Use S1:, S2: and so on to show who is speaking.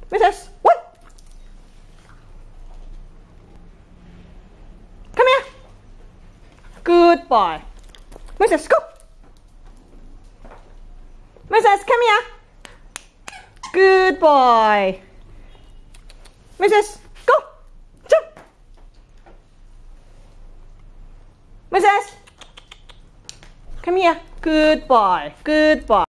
S1: Mrs. What? Come here. Good boy. Mrs. Go. Mrs. Come here. Good boy. Mrs. Go. Jump. Mrs. Come here. Good boy. Good boy.